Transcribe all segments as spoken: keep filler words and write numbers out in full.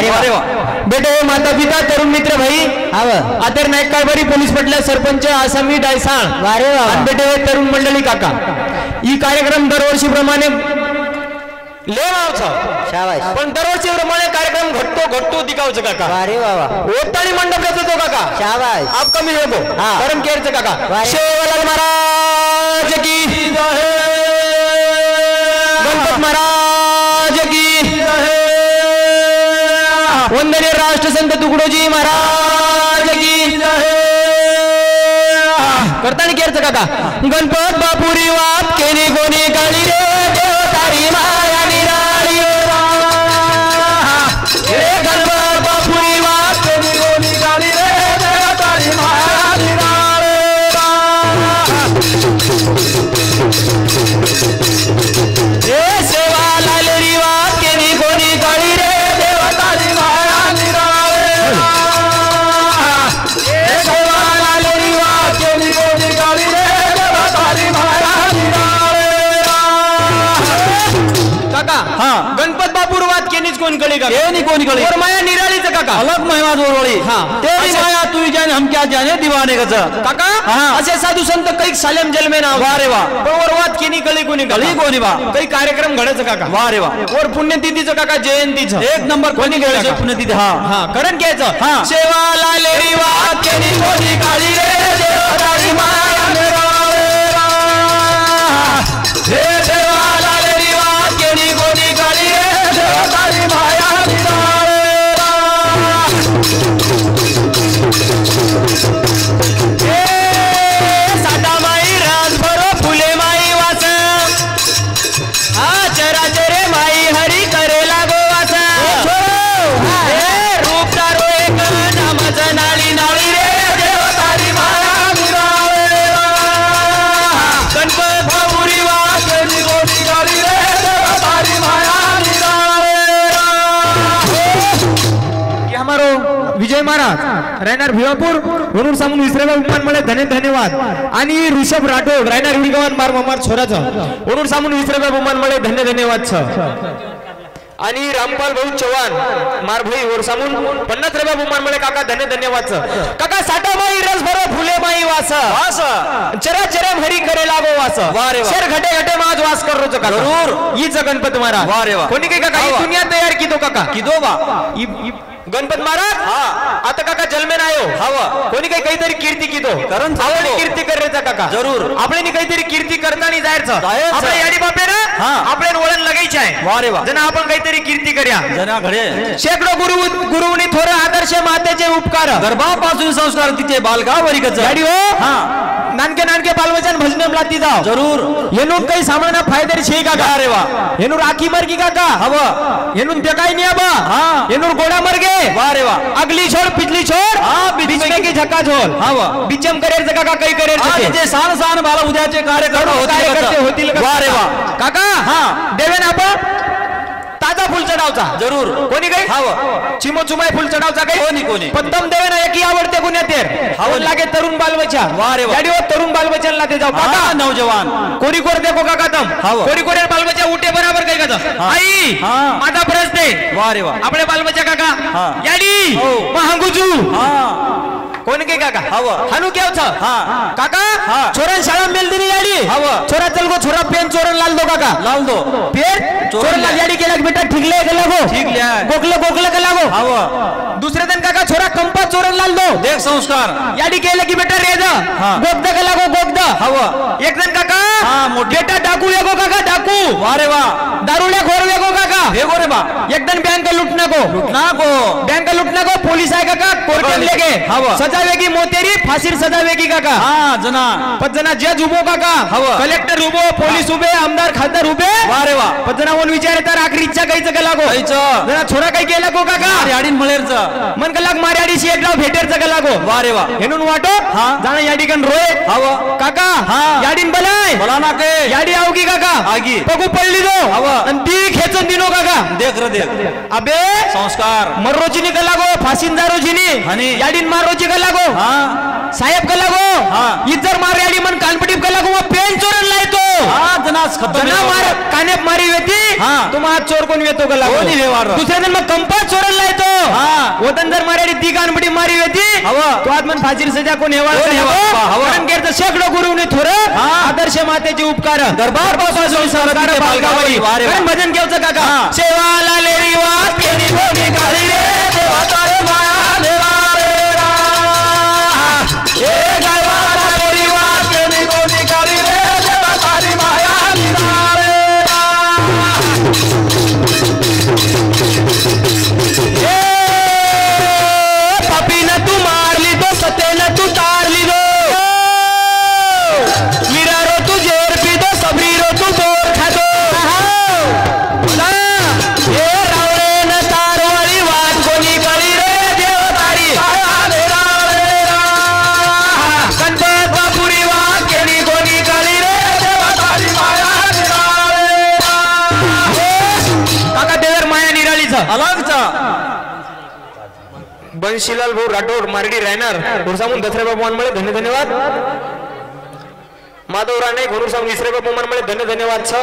वारे बेटे माता पिता तरुण मित्र भाई आदर नायक कारभारी पोलीस पटल्या सरपंच आसामी डायसाळ वारे बेटे तरुण मंडळी काका ही कार्यक्रम दरवर्षी प्रमाणे पण दरवर्षी प्रमाणे कार्यक्रम घटतो घटतो दिखावचं काका वारे बाबा ओताळी मंडप रचतो काका शाबाश आप कमी होतो परम केरचं काका शेवलाल महाराज की जय गणपत महाराज की जय वंदनीय राष्ट्रसंत तुकडोजी महाराज की जय करताना केरचं काका गणपत बापुरी वाप केली कोणी काळी रे देव तारी माया निराळी रे गणपत बापुरी वाप केली कोणी काळी रे देव तारी माया निराळी रे सेवा लालेरी वाप केली कोणी काळी रे देव तारी माया निराळी रे सेवा लालेरी वाप केली कोणी काळी रे देव तारी माया काका हा गणपत बापूर वाद केनीच कोण कळी का हे नी कोण कळी और माया निराळीच काका अलग महिमा जोरवळी हा तेरी माया तू जाने हम क्या जाने दीवाने गच काका असे साधू संत काही सालेम जलमे ना वा रे वा और वाद केनी कळी कोणी कळी कोणी वा काही कार्यक्रम घडच काका वा रे वा और पुण्यतिथीचं काका जयंतीचं एक नंबर कोणी घडायचं पुण्यतिथी हा हा करण घ्यायचं हा सेवा लालेरी वाद केनी कोणी काळी रे देवतारी माया निराळे हे देवा लालेरी वाद केनी कोणी काळी रे देवतारी माया निराळे साता माई राजभर फुले माई वास हा चराचरे माई हरी करे लागो वास रूप तारो एक नामाचं नाळी नाळी रे देवतारी माया निराळे गणपत बापुरी वास केली कोणी काळी रे देवतारी माया निराळे हमारो विजय महाराज रायनार भिवापूर म्हणून सांगून विसरेबा विमान मळे धन्य धन्यवाद आणि ऋषभ राठोड रायनार विडगावात मार मार छोराचा म्हणून सांगून विसरेबा विमान मळे धन्य धन्यवाद छ आणि रामपाल भाऊ चव्हाण मार भाई वर सांगून पन्नास रेबा विमान मळे काका धन्य धन्यवाद छ काका साठा माई रस भरो फुले माई वास वास चरा चरा भरी करे लागो वास वारे वा शेर घटे घटे माज वास करो काका जरूर हीच गणपत महाराज वारे वा कोणी काय काका ही दुनिया तयार कीदो काका कीदो बा गणपत महाराज हा आता काका जन्मे नायो हवा कोणी काही काहीतरी कीर्ती कीदो कारण आवडी कीर्ती करायचा काका जरूर आपल्यानी काहीतरी कीर्ती करतानी जायचं आपल्या याडी बापे ना हा आपल्याला वळण लगायचे आहे वारे वा जना आपण काहीतरी कीर्ती करूया जना घडे शेकडो गुरु गुरुनी थोर आदर्श मातेचे उपकार गर्भापासून संस्कार तिचे बालगावरी कच गाडी हो हा नानके नानके बालवचन भजनम लाती जाओ जरूर येनून काही सामान्य फायदेर छे काका अरे वा येनून राखी मरगी काका हवा येनून ते काही नाही बा हा येनून गोडा मरगे वारे वा अगली छोड़ पिछली छोड़ हाँ बीच में की झक्का झोल हाँ वा बिचम करेर काका काही करेर हाँ जे सान सान बाला उद्याचे कार्यक्रम होतील होतील वारे वा काका हाँ देवेन आपण ताजा फुल चढावचा जरूर कोणी काही हाव चिमो चुमाय फुल चढावचा काही कोणी कोणी पद्दम देवे ना एकी आवडते गुन्ह्या तेर हाव लागे तरुण बालबच्चा वारे वा गाडी वर तरुण बालबच्चाला ते जाऊ काका नौजवान कोरी कोर देखो काका तम कोरी कोरे बालबच्चा उठे बराबर काही का आई माझा प्रश्न वारे वा आपले बालबच्चा काका याडी महागुजू कोण के काका हव हनु केव छ हां काका छोरन शाळा मेल दिनी याडी हव छोरा चल गो छोरा पेन चोरन लाल दो काका लाल दो पेन चोरन लाल याडी केला बेटा ठीकले गेला गो ठीकले गोकले गोकले केला गो हव दुसरे दिन काका छोरा कंपा चोरन लाल दो देख संस्कार याडी केला की बेटा रेज गोगदा केला गो गोगदा हव एक दिन काका हां मोठी बेटा डाकू येगो काका डाकू वारे वा दारुड्या खोर वेगो काका हे गो रे बा एक दिन बैंक लुटना को लुटना को बैंक लुटना को पुलिस आहे काका कोर्ट लेके हव सजावेगी मोतेरी फाशीर सजावेगी काका हाँ जना पद जना जज उभो काका हवा कलेक्टर उभो पोलीस उभे आमदार खासदार उभे वारे वा पद जना वन विचारे तर आखरी इच्छा काहीच केला गो जना छोरा काही केला गो काका याडीन मळेरच मन कलाक मार्याडी शी एकलाव भेटेरच केला गो वारे वा हेनून वाटो हां जाना याडी कन रोय हवा काका हां याडीन बलाय बोला ना के याडी आवगी काका आगी पगू पडली दो हवा अन ती खेचन दिनो काका देख रे देख अबे संस्कार मर्रोची निकला गो फाशीनदारो जिनी आणि याडीन मारोची केला गो हाँ साहेब कला गो हाँ इधर मार याडी मन कानपटीप कला गो पेन चोरन लायतो हा जनास खतम जना मार कानेप मारी वेती हाँ तुम्हा चोर कोण येतो का लागो कोणी व्यवहार दुसऱ्या दिन मग कंपास चोरला येतो हाँ वतन जर मारे ती कानपडी मारी वेती हवा तो आत्मन फाशीर सजा कोण हेवाळ कारण केरचं शेकडो गुरुने थोर आदर्श मातेचे उपकार दरबार पासून संस्कार बालगावरी कारण भजन केवचं काका सेवाला लेरी वाट केली कोणी काढी रे देवा तारे माया देवा रे ए गावाला लेरी वाट केली कोणी काढी रे देवा तारी माया पापी न तू मारली दो सते न तू तारली दो मीरा रो तू जेर पी दो सबरी रो तू बोर खा दो ये रावळे न तारवाळी वाट कोणी कळी रे देव तारी गणपत बापुरी वाट केली कोणी कळी रे देव तारी माया काका देवर माया निराळीच अलगचा बंशीलाल भाऊ राठोड मारडी रायनर घोरसामून दसरे बाबू मनमळे धन्य धन्यवाद माधव राणे घोरसामून विसरे बाबू मनमळे धन्य धन्यवाद छ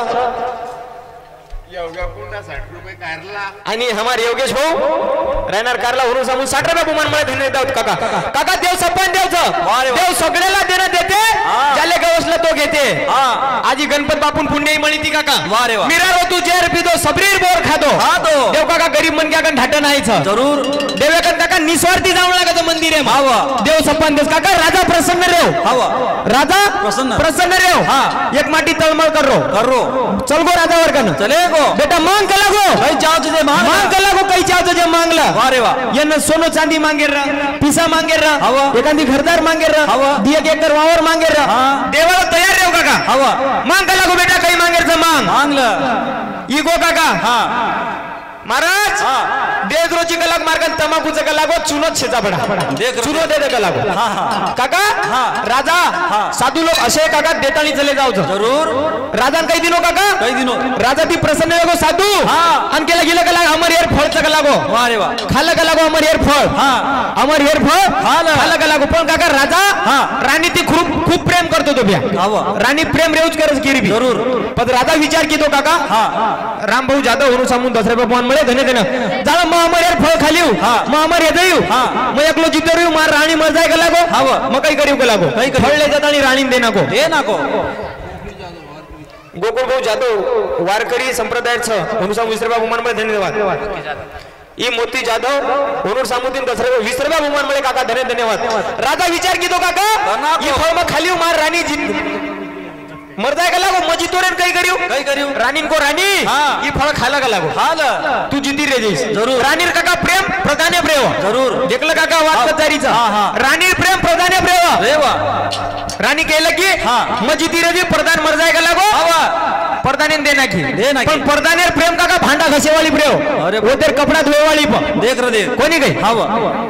आणि हमारे योगेश भाऊ रायनर कारला घोरसामून साठ रुपये बाबू मनमळे धन्य देतात काका काका देव सपन देवचं देव सगळ्याला देणं देते ज्याले गवसला तो घेते आजी गणपत बापून पुण्य मळी ती काका मीरा रो तू जेर पिदो सबरीर बोर खादो देव काका गरीब मन क्या ढाट नाहीच जरूर देवेकन काका निस्वार्थी जाऊन लागायचं मंदिर आहे हावा देव सपन देस काका राजा प्रसन्न रेव हावा राजा प्रसन्न प्रसन्न रेव हां एक माटी तळमळ करो करो चल गो राजा वर्गन चले गो बेटा मांग कला गो कई चाव तुझे मांग मांग कला गो कई चाव तुझे मांगला वाह रे वाह यन सोनो चांदी मांगे रा पिसा मांगे रा हावा एखादी घरदार मांगे रा हावा दिया एक एकर वावर मांगे रा हां देवाला तयार रेव काका हावा मांग कला गो बेटा कई मांगेरचं मांग मांगलं इगो काका हां महाराज देख रोची कलाक मार्गन तमाकूचा कलागो चुनत शेजा पडा देख चुनो दे दे कलागो काका राजा साधू लोक असे काका देतानी चले जाऊ जरूर राजान काही दिनो काका काही दिनो राजा ती प्रसन्न लगो साधू आणि केला गेला कला अमर हेर फळचा कलागो वाह रे वाह खाल्ला कलागो अमर हेर फळ अमर हेर फळ खाल्ला कलागो पण काका राजा राणी ती खूप खूप प्रेम करतो तो बिया राणी प्रेम रेवच करस केरी जरूर पण राजा विचार की तो काका राम भाऊ जाधव होऊन सामून दसरे बाबू धन्य धन्य झाला मग अमर यार फळ खाली मग अमर येत येऊ मग एकलो जितर येऊ मार राणी मर जाय का लागो मग काही करीव का लागो फळ ले जात आणि राणी दे नको दे नको गोकुळ भाऊ जाधव वारकरी संप्रदायाचं अनुसार विसरे बाबू मनमळे धन्यवाद ई मोती जाधव होनूर सामुद्दीन दसरे विसरे बाबू मनमळे काका धन्य धन्यवाद राजा विचार की तो काका ई फळ मग खाली मार राणी जित मर जाए का लागो मजी तोरेन कई करियो कई करियो रानीन को रानी ये फळ खाला का लागो हाल तू जिती रे जैस जरूर रानीर काका प्रेम प्रधाने प्रेम जरूर देखलं काका वाद कचारीचा रानीर प्रेम प्रधाने प्रेम रेवा रानी केलं की मग जिती रे जी प्रधान मर जाए का लागो प्रधाने देना की पण प्रधानेर प्रेम काका भांडा घसेवाली प्रेम अरे वो तेर कपडा धुवेवाली पण देख रे देख कोणी गई हावा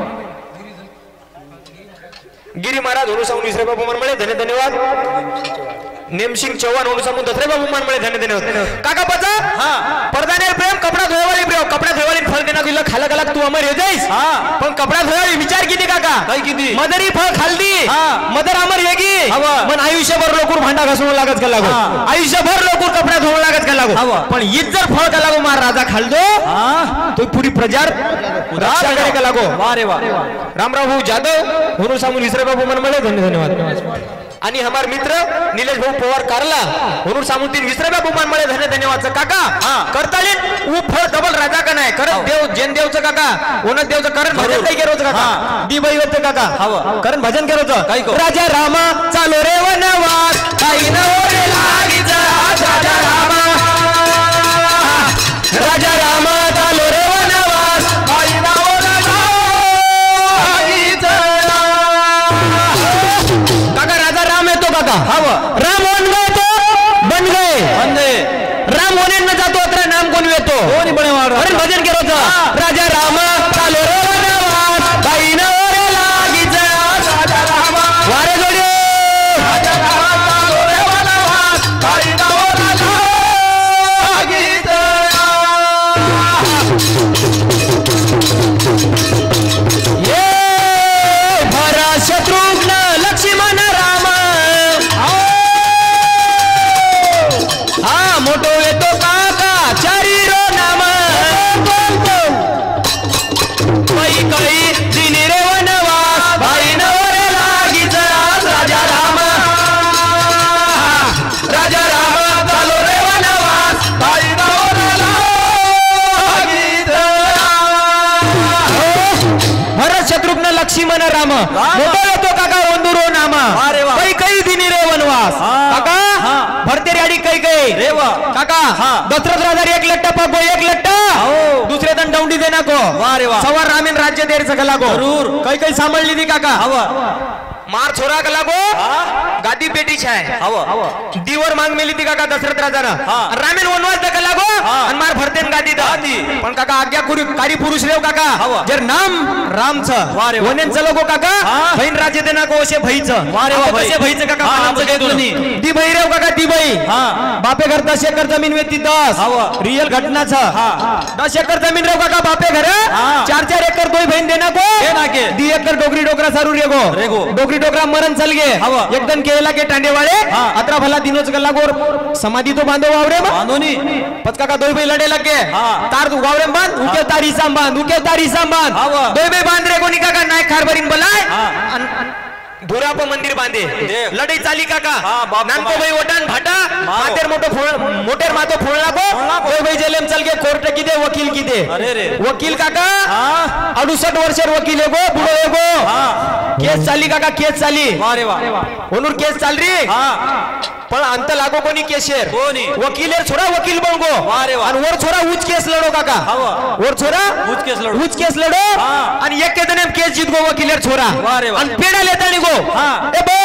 गिरी महाराज होनू सामून विसरे बाबू मनमळे धन्य धन्यवाद नेमसिंग चव्हाण होनू सामून दसरे बाबू मनमळे धन्य धन्यवाद काका पचा हां प्रधाने प्रेम कपडा धुवाली प्रेम कपडा धुवाली फळ देना दिला खाला खाला तू अमर हे जाईस हां पण कपडा धुवाली विचार किती काका काय किती मदरी फळ खालदी हां मदर अमर हेगी मन आयुष्यभर लोकूर भांडा घासून लागत का लागो आयुष्यभर लोकूर कपडा धुवून लागत का लागो पण हीच जर फळ का लागो मार राजा खालदो हां तो पुरी प्रजार रक्षा करे का लागो वाह रे वाह रामराव भाऊ जाधव होनू सामून विसरे बाबू मनमळे धन्य धन्यवाद आणि हमार मित्र निलेश भाऊ पवार कारला होनूर सामुद्दीन विसरे बाबू मनमळे धन्य धन्यवाद काका करतालीन उ फळ डबल राजा का नाही करत देव जैन देवचं काका ओनत देवचं करण भजन काही केरोच काका दी बाई होते काका करण भजन केरोच राजा रामा चालो रे वनवास काही न ओरे लागीचा राजा रामा राजा रामा चालो रे वनवास काही न ओरे लागीचा काका राजा राम है तो काका राम बन गए तो बन गए बन गए राम होने न जातो अत्र नाम कोण येतो कोणी बने वाढ अरे भजन केरो राजा राम चालो रे वनवास काही न ओरे लागीचा राजा राम वारे जोडे राजा राम चालो रे वनवास काही न ओरे कैकई दिली रे वनवास भाई नवरे लागीच आज राजा राम राजा राम चालो रे वनवास भाई नवरे लागीच भरत शत्रुघ्न लक्ष्मण राम मोठा होतो काका ओंदुरो नाम अरे वा. कैकई दिली रे वनवास काका भरतेरी आडी कैकई रे वा. काका हाँ. दशरथ राजा एक लट्टा पगो एक लट्टा हो. दुसरे दन दौंडी देना को वा रे वा. सवार रामीन राज्य देर सकला को जरूर. कैकई सांभाळली ती काका हवा मार छोरा कला को हा? गादी पेटी छाय हवा हवा दीवर मांग मेली ती काका दशरथ राजानं हा. रामीन वनवास दकला को हा. आणि मार भरतेन गादी दा गादी. पण काका आज्ञा कारी पुरुष रेव काका हवा. जर नाम राम छ वा रे वा. वनेन चलो को काका हा. बहीण राज्य देना को असे भईच वा रे वा भाई. कसे भईच काका हा, पानाचं बघितलं घेतलं नाही. दी भई रेव काका दी भई हा. बापे घर दस एकर जमीन वेती दस हवा. रियल घटना छ हा. दस एकर जमीन रेव काका बापे घर हा. चार चार एकर दोय बहीण देना को देना के. दी एकर डोगरी डोकरा सारू रेगो रेगो. डोगरी डोकरा मरण चल गे हवा. एकदम केला के टांडे वाले हा. अतरा भला दिनोच गल्ला गोर समाधी तो बांधो वावरे में बांधोनी पचका का दोई भाई लड़े लगे हा. तार तू वावरे में बांध उके तारी साम बांध उके तारी साम बांध हवा. दोई भाई बांध रे कोणी काका नाय खारबरीन बलाय हा. धुराप मंदिर बांधे देख. लढाई चाली काका हा, बाप नामको कमाल. भाई वटान भाटा मारो. मातेर मोठो फोड़ मोटेर मातो फोड़ला को फोड़ला को. दोई भाई जेलेम चल के कोर्ट की दे वकील की दे अरे रे. वकील काका हा अडुसठ वर्षर वकील एगो बुडो एगो हा केस चाली काका केस चाली वा रे वा ओनूर केस चाल रही हा पण अंत लागो कोणी केशेर कोणी? वकील छोरा वकील बनगो वा रे वा. आणि वर छोरा उच केस लढो काका हवा. वर छोरा उच केस लढो. उच केस लढो हा. आणि एक के दने केस जीत गो वकील छोरा वा रे वा. आणि पेडा लेता निगो हा. ए बो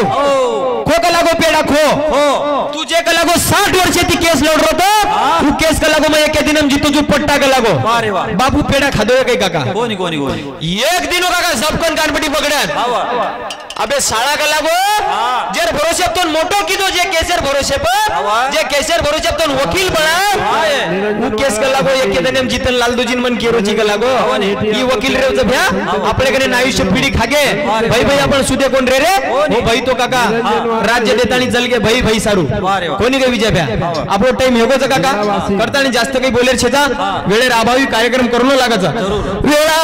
ओ खो का लागो पेडा खो हो तुझे का लागो साठ वर्षे ती केस लढ रहो हा. तू केस का लागो मैं एक दिनम जीतो जो पट्टा का लागो वा रे वा. बाबू पेडा खादो काही काका कोणी कोणी कोणी एक दिनो काका सबकन कानपटी पकड्यान हवा अबे शाळा का लागो हा. जर भरोसे तो मोटो कीधो जे केसर भरोसे पर हवा. जे केसर भरोसे तो वकील बना हाय. वो केस का लागो एक के दिन जीतन लालदूजीन मन केरोजी का लागो ई वकील रे भ्या आपले कडे आयुष्य पिढी खागे भाई भाई आपण सुदे कोण रे रे हो भाई तो काका राज्य देतानी चल गे भाई भाई सारू वा रे वा. कोणी काही विजय भ्या आपलो टाइम हेगोच काका करतानी जास्त काही बोलेर छेता वेळेर अभावी कार्यक्रम करणो लागाचा वेळा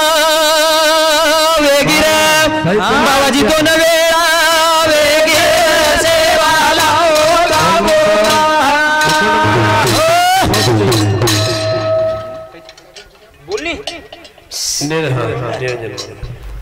वेगिरा बाबाजी तो न वेळा वेगिरा सेवाला ओ गावोला बोलनी नहीं हाँ हाँ